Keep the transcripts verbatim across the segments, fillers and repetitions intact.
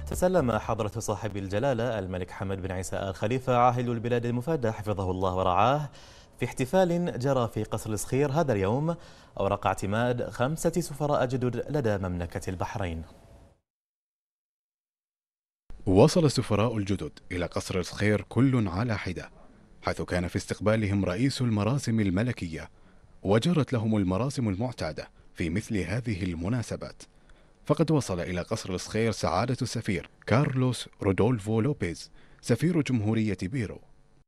تسلم حضرة صاحب الجلالة الملك حمد بن عيسى آل خليفة عاهل البلاد المفادى حفظه الله ورعاه في احتفال جرى في قصر الصخير هذا اليوم أوراق اعتماد خمسة سفراء جدد لدى مملكة البحرين. وصل السفراء الجدد إلى قصر الصخير كل على حدة، حيث كان في استقبالهم رئيس المراسم الملكية، وجرت لهم المراسم المعتادة في مثل هذه المناسبات. فقد وصل إلى قصر الصخير سعادة السفير كارلوس رودولفو لوبيز سفير جمهورية بيرو.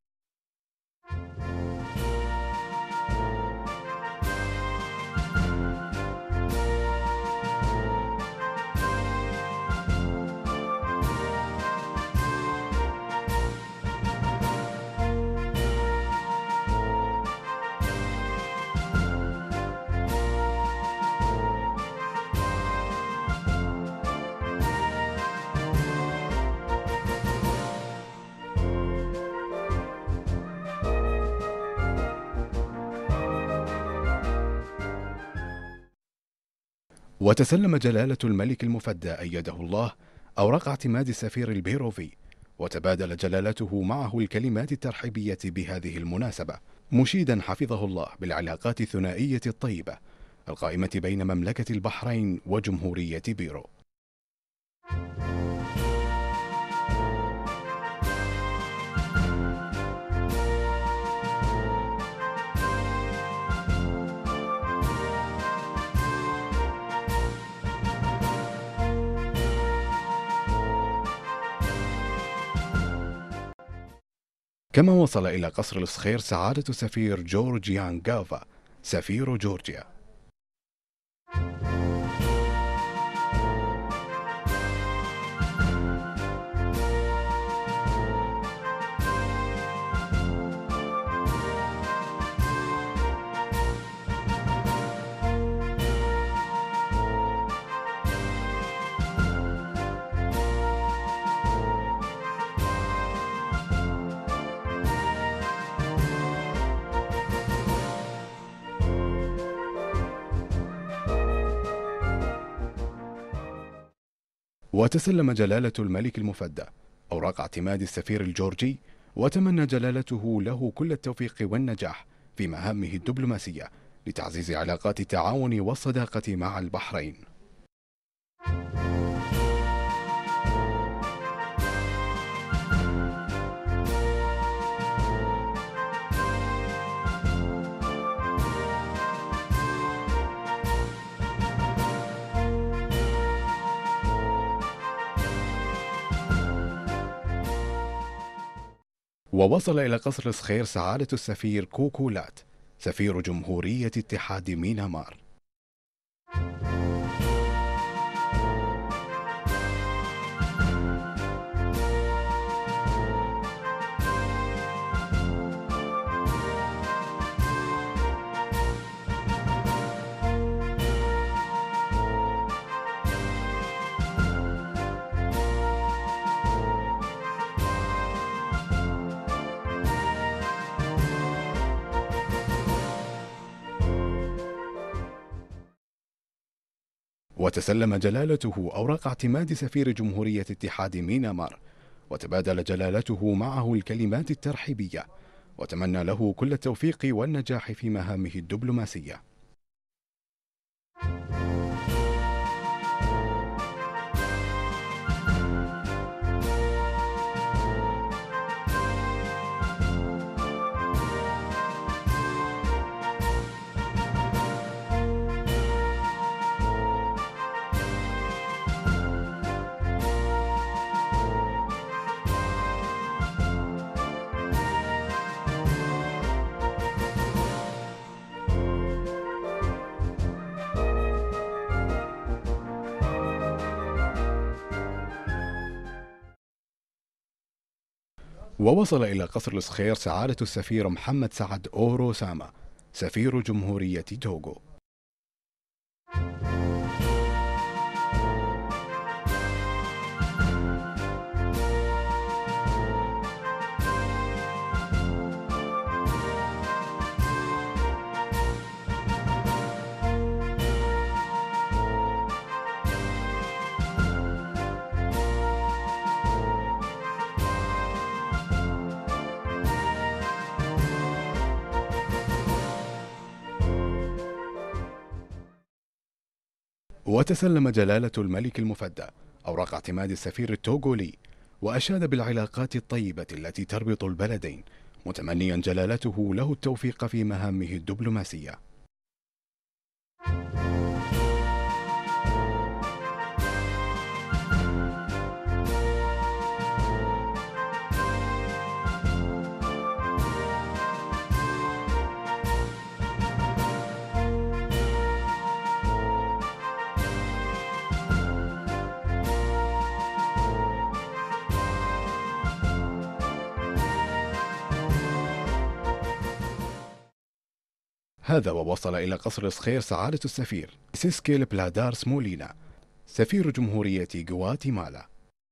وتسلم جلالة الملك المفدى أيده الله أوراق اعتماد السفير البيروفي، وتبادل جلالته معه الكلمات الترحيبية بهذه المناسبة، مشيدا حفظه الله بالعلاقات الثنائية الطيبة القائمة بين مملكة البحرين وجمهورية بيرو. كما وصل إلى قصر الصخير سعادة السفير جورج يانغافا سفير جورجيا. وتسلم جلالة الملك المفدى أوراق اعتماد السفير الجورجي، وتمنى جلالته له كل التوفيق والنجاح في مهامه الدبلوماسية لتعزيز علاقات التعاون والصداقة مع البحرين. ووصل إلى قصر الصخير سعادة السفير كوكولات سفير جمهورية اتحاد ميانمار. وتسلم جلالته أوراق اعتماد سفير جمهورية اتحاد ميانمار، وتبادل جلالته معه الكلمات الترحيبية، وتمنى له كل التوفيق والنجاح في مهامه الدبلوماسية. ووصل إلى قصر الصخير سعادة السفير محمد سعد أورو ساما سفير جمهورية توغو. وتسلم جلالة الملك المفدى أوراق اعتماد السفير التوغولي، وأشاد بالعلاقات الطيبة التي تربط البلدين، متمنيا جلالته له التوفيق في مهامه الدبلوماسية. هذا ووصل إلى قصر صخير سعادة السفير سيسكيل بلادار سمولينا سفير جمهورية غواتيمالا.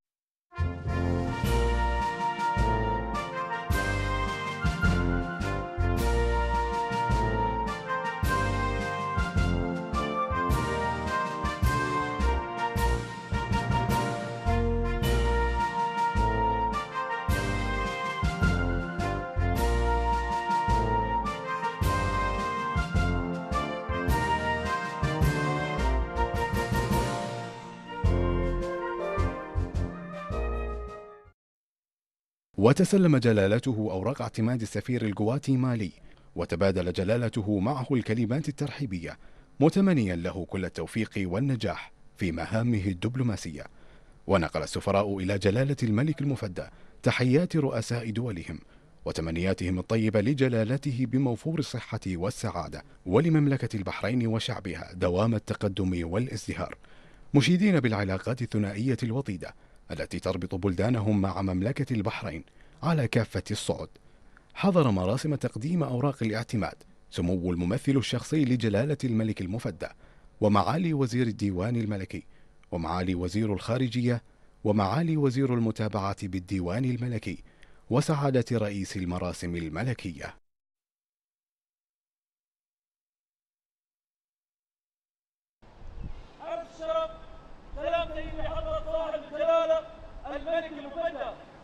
وتسلم جلالته أوراق اعتماد السفير الغواتيمالي، وتبادل جلالته معه الكلمات الترحيبية، متمنيا له كل التوفيق والنجاح في مهامه الدبلوماسية. ونقل السفراء إلى جلالة الملك المفدى تحيات رؤساء دولهم وتمنياتهم الطيبة لجلالته بموفور الصحة والسعادة، ولمملكة البحرين وشعبها دوام التقدم والازدهار، مشيدين بالعلاقات الثنائية الوطيدة التي تربط بلدانهم مع مملكة البحرين على كافة الصعد. حضر مراسم تقديم أوراق الاعتماد سمو الممثل الشخصي لجلالة الملك المفدى، ومعالي وزير الديوان الملكي، ومعالي وزير الخارجية، ومعالي وزير المتابعة بالديوان الملكي، وسعادة رئيس المراسم الملكية. الشرف سلام سيدي حضرة صاحب الجلالة الملك المفدى.